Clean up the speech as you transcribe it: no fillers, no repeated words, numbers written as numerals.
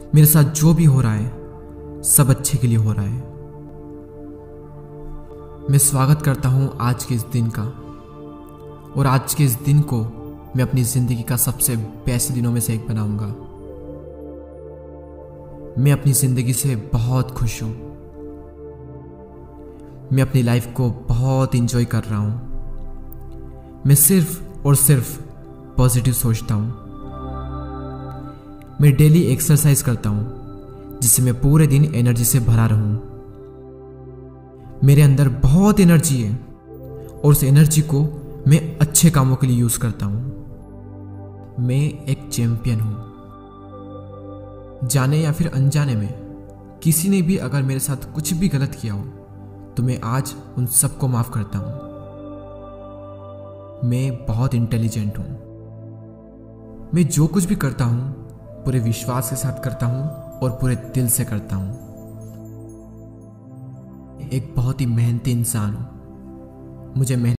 मेरे साथ जो भी हो रहा है सब अच्छे के लिए हो रहा है। मैं स्वागत करता हूं आज के इस दिन का, और आज के इस दिन को मैं अपनी जिंदगी का सबसे बेस्ट दिनों में से एक बनाऊंगा। मैं अपनी जिंदगी से बहुत खुश हूं। मैं अपनी लाइफ को बहुत एंजॉय कर रहा हूं। मैं सिर्फ और सिर्फ पॉजिटिव सोचता हूं। मैं डेली एक्सरसाइज करता हूं जिससे मैं पूरे दिन एनर्जी से भरा रहूं। मेरे अंदर बहुत एनर्जी है और उस एनर्जी को मैं अच्छे कामों के लिए यूज करता हूं। मैं एक चैंपियन हूं। जाने या फिर अनजाने में किसी ने भी अगर मेरे साथ कुछ भी गलत किया हो तो मैं आज उन सबको माफ करता हूं। मैं बहुत इंटेलिजेंट हूं। मैं जो कुछ भी करता हूं पूरे विश्वास के साथ करता हूं और पूरे दिल से करता हूं। एक बहुत ही मेहनती इंसान हूं। मुझे